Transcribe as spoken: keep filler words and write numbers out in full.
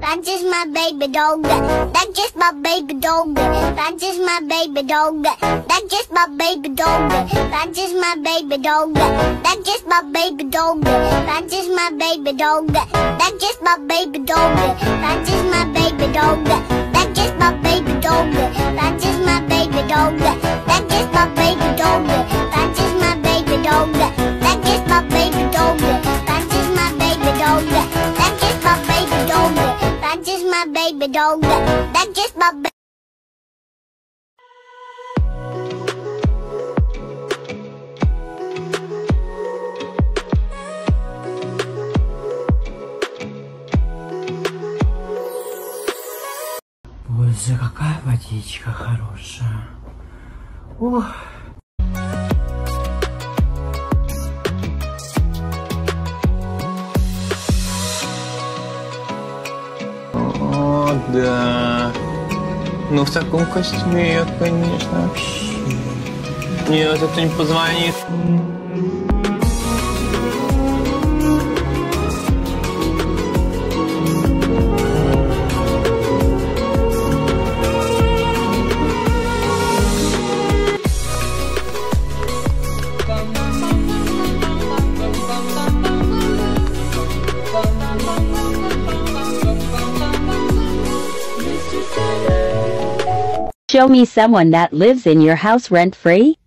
That's just my baby dog. That's just my baby dog. That's just my baby dog. That's just my baby dog. That's just my baby dog. That's just my baby dog. That's just my baby dog. That's just my baby dog. That's just my baby dog. That's just my baby dog. That's just my baby dog. That's just my baby dog. That's just my baby dog. That's just my baby dog. That's just my baby dog. That's just my baby dog. That's just my baby dog. That's just my baby. Боже, какая водичка хорошая. Ух. О, да. Ну, в таком костюме я, конечно, вообще... Нет, это не позвонит. Show me someone that lives in your house rent-free.